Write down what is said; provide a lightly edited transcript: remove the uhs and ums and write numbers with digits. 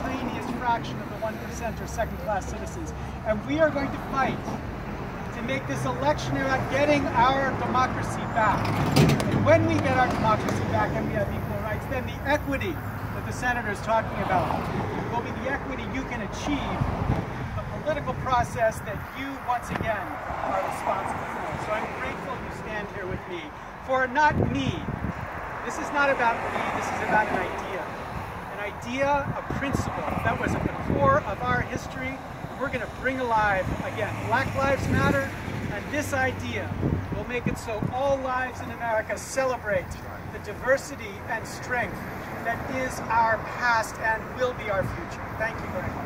tiniest fraction of the 1% are second-class citizens. And we are going to fight to make this election about getting our democracy back. And when we get our democracy back and we have equal rights, then the equity that the senator is talking about will be the equity you can achieve the political process that you, once again, are responsible for. So I'm grateful you stand here with me. For not me, this is not about me, this is about an idea. An idea, a principle that was at the core of our history. We're going to bring alive, again, Black Lives Matter, and this idea will make it so all lives in America celebrate the diversity and strength that is our past and will be our future. Thank you very much.